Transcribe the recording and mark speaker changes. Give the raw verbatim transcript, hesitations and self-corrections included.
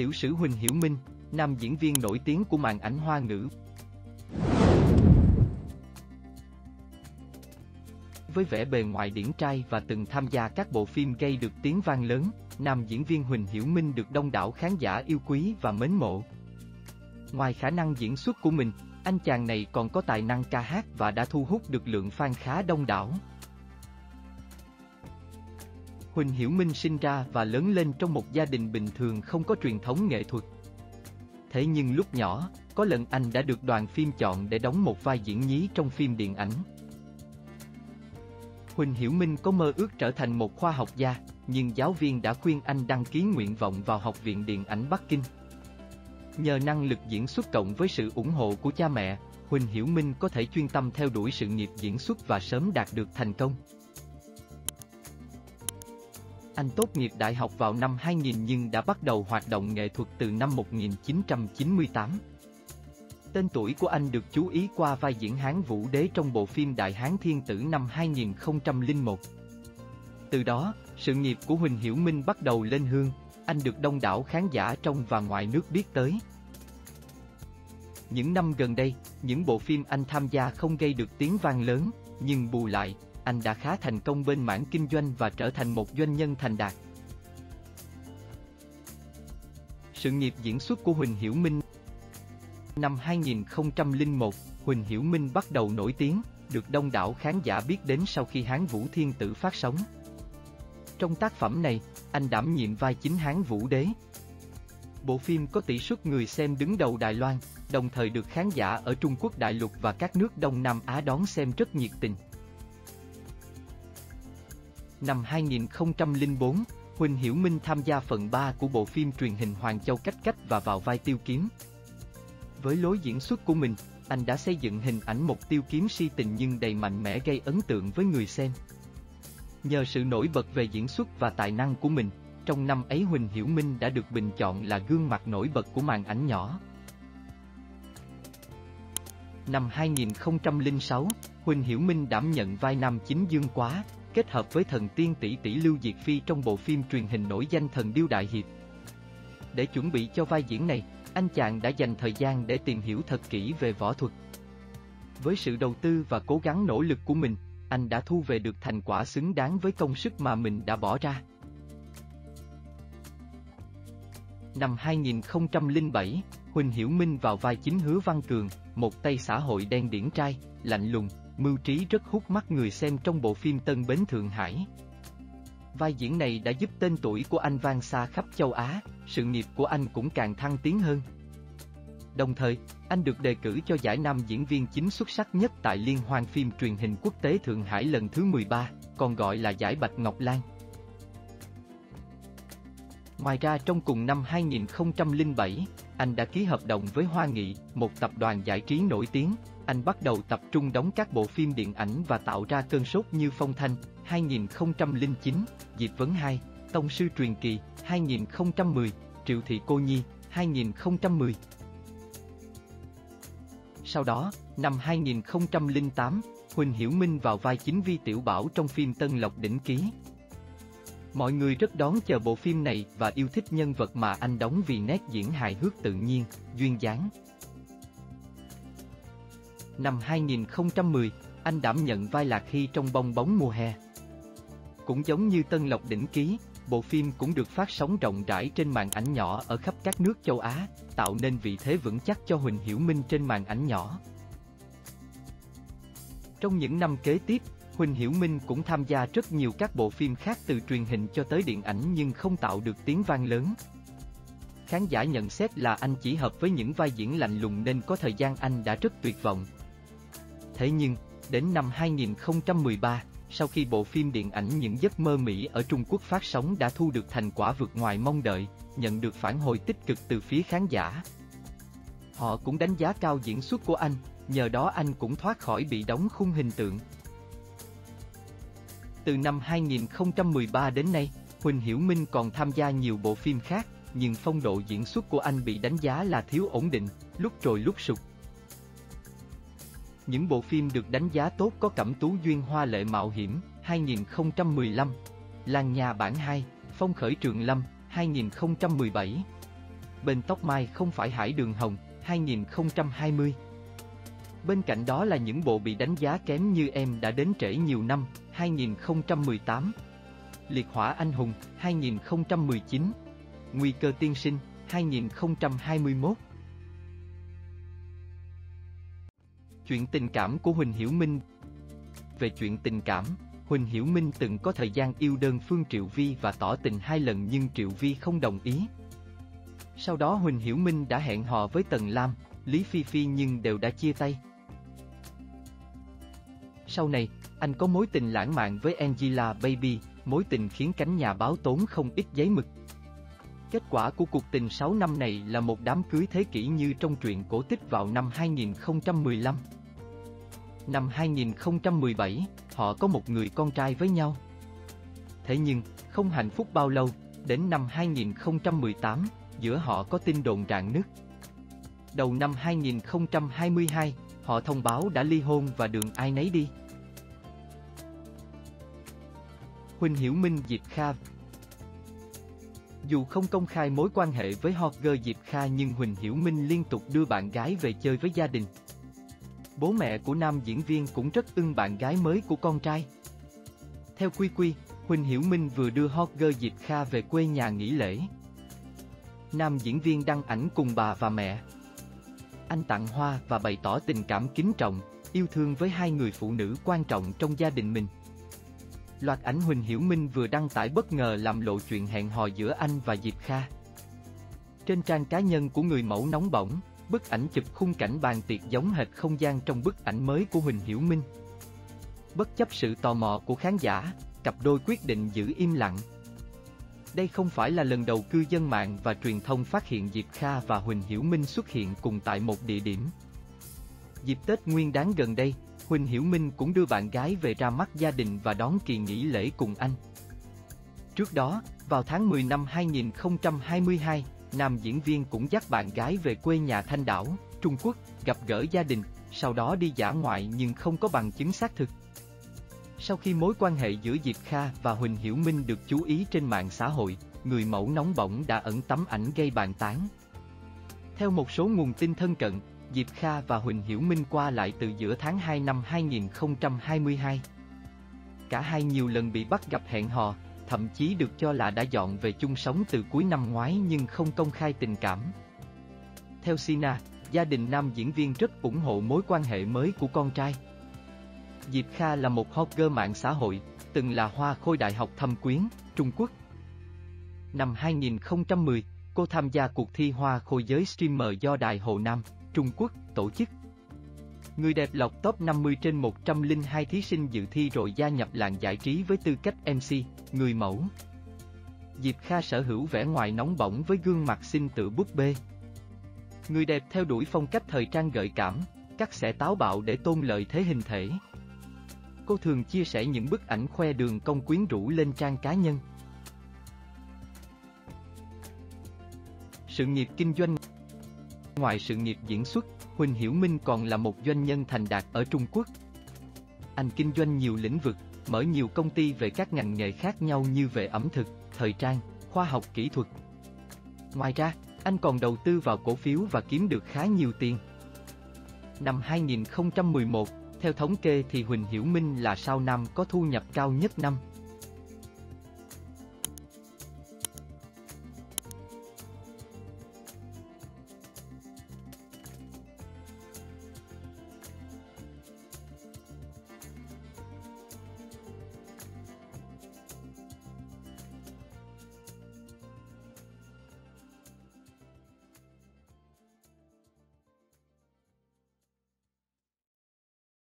Speaker 1: Tiểu sử Huỳnh Hiểu Minh, nam diễn viên nổi tiếng của màn ảnh Hoa ngữ. Với vẻ bề ngoài điển trai và từng tham gia các bộ phim gây được tiếng vang lớn, nam diễn viên Huỳnh Hiểu Minh được đông đảo khán giả yêu quý và mến mộ. Ngoài khả năng diễn xuất của mình, anh chàng này còn có tài năng ca hát và đã thu hút được lượng fan khá đông đảo. Huỳnh Hiểu Minh sinh ra và lớn lên trong một gia đình bình thường không có truyền thống nghệ thuật. Thế nhưng lúc nhỏ, có lần anh đã được đoàn phim chọn để đóng một vai diễn nhí trong phim điện ảnh. Huỳnh Hiểu Minh có mơ ước trở thành một khoa học gia, nhưng giáo viên đã khuyên anh đăng ký nguyện vọng vào Học viện Điện ảnh Bắc Kinh. Nhờ năng lực diễn xuất cộng với sự ủng hộ của cha mẹ, Huỳnh Hiểu Minh có thể chuyên tâm theo đuổi sự nghiệp diễn xuất và sớm đạt được thành công. Anh tốt nghiệp đại học vào năm hai nghìn nhưng đã bắt đầu hoạt động nghệ thuật từ năm một nghìn chín trăm chín mươi tám. Tên tuổi của anh được chú ý qua vai diễn Hán Vũ Đế trong bộ phim Đại Hán Thiên Tử năm hai nghìn không trăm lẻ một. Từ đó, sự nghiệp của Huỳnh Hiểu Minh bắt đầu lên hương, anh được đông đảo khán giả trong và ngoài nước biết tới. Những năm gần đây, những bộ phim anh tham gia không gây được tiếng vang lớn, nhưng bù lại, anh đã khá thành công bên mảng kinh doanh và trở thành một doanh nhân thành đạt. Sự nghiệp diễn xuất của Huỳnh Hiểu Minh. Năm hai nghìn không trăm lẻ một, Huỳnh Hiểu Minh bắt đầu nổi tiếng, được đông đảo khán giả biết đến sau khi Hán Vũ Thiên Tử phát sóng. Trong tác phẩm này, anh đảm nhiệm vai chính Hán Vũ Đế. Bộ phim có tỷ suất người xem đứng đầu Đài Loan, đồng thời được khán giả ở Trung Quốc đại lục và các nước Đông Nam Á đón xem rất nhiệt tình. Năm hai nghìn không trăm lẻ bốn, Huỳnh Hiểu Minh tham gia phần ba của bộ phim truyền hình Hoàng Châu Cách Cách và vào vai Tiêu Kiếm. Với lối diễn xuất của mình, anh đã xây dựng hình ảnh một tiêu kiếm si tình nhưng đầy mạnh mẽ gây ấn tượng với người xem. Nhờ sự nổi bật về diễn xuất và tài năng của mình, trong năm ấy Huỳnh Hiểu Minh đã được bình chọn là gương mặt nổi bật của màn ảnh nhỏ. Năm hai nghìn không trăm lẻ sáu, Huỳnh Hiểu Minh đảm nhận vai nam chính Dương Quá, kết hợp với thần tiên tỷ tỷ Lưu Diệt Phi trong bộ phim truyền hình nổi danh Thần Điêu Đại Hiệp. Để chuẩn bị cho vai diễn này, anh chàng đã dành thời gian để tìm hiểu thật kỹ về võ thuật. Với sự đầu tư và cố gắng nỗ lực của mình, anh đã thu về được thành quả xứng đáng với công sức mà mình đã bỏ ra. Năm hai nghìn không trăm lẻ bảy, Huỳnh Hiểu Minh vào vai chính Hứa Văn Cường, một tay xã hội đen điển trai, lạnh lùng, mưu trí rất hút mắt người xem trong bộ phim Tân Bến Thượng Hải. Vai diễn này đã giúp tên tuổi của anh vang xa khắp châu Á, sự nghiệp của anh cũng càng thăng tiến hơn. Đồng thời, anh được đề cử cho giải nam diễn viên chính xuất sắc nhất tại Liên hoan phim truyền hình quốc tế Thượng Hải lần thứ mười ba, còn gọi là giải Bạch Ngọc Lan. Ngoài ra trong cùng năm hai nghìn không trăm lẻ bảy, anh đã ký hợp đồng với Hoa Nghị, một tập đoàn giải trí nổi tiếng. Anh bắt đầu tập trung đóng các bộ phim điện ảnh và tạo ra cơn sốt như Phong Thanh, hai nghìn không trăm lẻ chín, Diệp Vấn hai, Tông Sư Truyền Kỳ, hai nghìn không trăm mười, Triệu Thị Cô Nhi, hai nghìn không trăm mười. Sau đó, năm hai nghìn không trăm lẻ tám, Huỳnh Hiểu Minh vào vai chính Vi Tiểu Bảo trong phim Tân Lộc Đỉnh Ký. Mọi người rất đón chờ bộ phim này và yêu thích nhân vật mà anh đóng vì nét diễn hài hước tự nhiên, duyên dáng. Năm hai nghìn không trăm mười, anh đảm nhận vai Lạc Hy trong Bong Bóng Mùa Hè. Cũng giống như Tân Lộc Đỉnh Ký, bộ phim cũng được phát sóng rộng rãi trên màn ảnh nhỏ ở khắp các nước châu Á, tạo nên vị thế vững chắc cho Huỳnh Hiểu Minh trên màn ảnh nhỏ. Trong những năm kế tiếp, Huỳnh Hiểu Minh cũng tham gia rất nhiều các bộ phim khác từ truyền hình cho tới điện ảnh nhưng không tạo được tiếng vang lớn. Khán giả nhận xét là anh chỉ hợp với những vai diễn lạnh lùng nên có thời gian anh đã rất tuyệt vọng. Thế nhưng, đến năm hai nghìn không trăm mười ba, sau khi bộ phim điện ảnh Những Giấc Mơ Mỹ ở Trung Quốc phát sóng đã thu được thành quả vượt ngoài mong đợi, nhận được phản hồi tích cực từ phía khán giả. Họ cũng đánh giá cao diễn xuất của anh, nhờ đó anh cũng thoát khỏi bị đóng khung hình tượng. Từ năm hai nghìn không trăm mười ba đến nay, Huỳnh Hiểu Minh còn tham gia nhiều bộ phim khác, nhưng phong độ diễn xuất của anh bị đánh giá là thiếu ổn định, lúc trồi lúc sụt. Những bộ phim được đánh giá tốt có Cẩm Tú Duyên Hoa Lệ Mạo Hiểm, hai nghìn không trăm mười lăm, Làng Nhà Bản hai, Phong Khởi Trường Lâm, hai nghìn không trăm mười bảy. bên tóc mai không phải Hải Đường Hồng, hai nghìn không trăm hai mươi. Bên cạnh đó là những bộ bị đánh giá kém như Em đã đến trễ nhiều năm, hai nghìn không trăm mười tám. Liệt hỏa anh hùng, hai nghìn không trăm mười chín. Nguy cơ tiên sinh, hai nghìn không trăm hai mươi mốt. Chuyện tình cảm của Huỳnh Hiểu Minh. Về chuyện tình cảm, Huỳnh Hiểu Minh từng có thời gian yêu đơn phương Triệu Vi và tỏ tình hai lần nhưng Triệu Vi không đồng ý. Sau đó Huỳnh Hiểu Minh đã hẹn hò với Tần Lam, Lý Phi Phi nhưng đều đã chia tay. Sau này, anh có mối tình lãng mạn với Angela Baby, mối tình khiến cánh nhà báo tốn không ít giấy mực. Kết quả của cuộc tình sáu năm này là một đám cưới thế kỷ như trong truyện cổ tích vào năm hai nghìn không trăm mười lăm. Năm hai nghìn không trăm mười bảy, họ có một người con trai với nhau. Thế nhưng, không hạnh phúc bao lâu, đến năm hai nghìn không trăm mười tám, giữa họ có tin đồn rạn nứt. Đầu năm hai nghìn không trăm hai mươi hai, họ thông báo đã ly hôn và đường ai nấy đi. Huỳnh Hiểu Minh Diệp Kha. Dù không công khai mối quan hệ với hot girl Diệp Kha nhưng Huỳnh Hiểu Minh liên tục đưa bạn gái về chơi với gia đình. Bố mẹ của nam diễn viên cũng rất ưng bạn gái mới của con trai. Theo Quy Quy, Huỳnh Hiểu Minh vừa đưa hot girl Diệp Kha về quê nhà nghỉ lễ. Nam diễn viên đăng ảnh cùng bà và mẹ. Anh tặng hoa và bày tỏ tình cảm kính trọng, yêu thương với hai người phụ nữ quan trọng trong gia đình mình. Loạt ảnh Huỳnh Hiểu Minh vừa đăng tải bất ngờ làm lộ chuyện hẹn hò giữa anh và Diệp Kha. Trên trang cá nhân của người mẫu nóng bỏng, bức ảnh chụp khung cảnh bàn tiệc giống hệt không gian trong bức ảnh mới của Huỳnh Hiểu Minh. Bất chấp sự tò mò của khán giả, cặp đôi quyết định giữ im lặng. Đây không phải là lần đầu cư dân mạng và truyền thông phát hiện Diệp Kha và Huỳnh Hiểu Minh xuất hiện cùng tại một địa điểm. Dịp Tết Nguyên đán gần đây, Huỳnh Hiểu Minh cũng đưa bạn gái về ra mắt gia đình và đón kỳ nghỉ lễ cùng anh. Trước đó, vào tháng mười năm hai nghìn không trăm hai mươi hai, nam diễn viên cũng dắt bạn gái về quê nhà Thanh Đảo, Trung Quốc, gặp gỡ gia đình, sau đó đi dã ngoại nhưng không có bằng chứng xác thực. Sau khi mối quan hệ giữa Diệp Kha và Huỳnh Hiểu Minh được chú ý trên mạng xã hội, người mẫu nóng bỏng đã ẩn tấm ảnh gây bàn tán. Theo một số nguồn tin thân cận, Diệp Kha và Huỳnh Hiểu Minh qua lại từ giữa tháng hai năm hai nghìn không trăm hai mươi hai. Cả hai nhiều lần bị bắt gặp hẹn hò, thậm chí được cho là đã dọn về chung sống từ cuối năm ngoái nhưng không công khai tình cảm. Theo Sina, gia đình nam diễn viên rất ủng hộ mối quan hệ mới của con trai. Diệp Kha là một hot girl mạng xã hội, từng là hoa khôi đại học Thâm Quyến, Trung Quốc. Năm hai nghìn không trăm mười, cô tham gia cuộc thi hoa khôi giới streamer do Đài Hồ Nam, Trung Quốc, tổ chức. Người đẹp lọt top năm mươi trên một trăm lẻ hai thí sinh dự thi rồi gia nhập làng giải trí với tư cách em xê, người mẫu. Diệp Kha sở hữu vẻ ngoài nóng bỏng với gương mặt xinh tựa búp bê. Người đẹp theo đuổi phong cách thời trang gợi cảm, cắt xẻ táo bạo để tôn lợi thế hình thể. Cô thường chia sẻ những bức ảnh khoe đường cong quyến rũ lên trang cá nhân. Sự nghiệp kinh doanh. Ngoài sự nghiệp diễn xuất, Huỳnh Hiểu Minh còn là một doanh nhân thành đạt ở Trung Quốc. Anh kinh doanh nhiều lĩnh vực, mở nhiều công ty về các ngành nghề khác nhau như về ẩm thực, thời trang, khoa học kỹ thuật. Ngoài ra, anh còn đầu tư vào cổ phiếu và kiếm được khá nhiều tiền. Năm hai nghìn không trăm mười một, theo thống kê thì Huỳnh Hiểu Minh là sao nam có thu nhập cao nhất năm.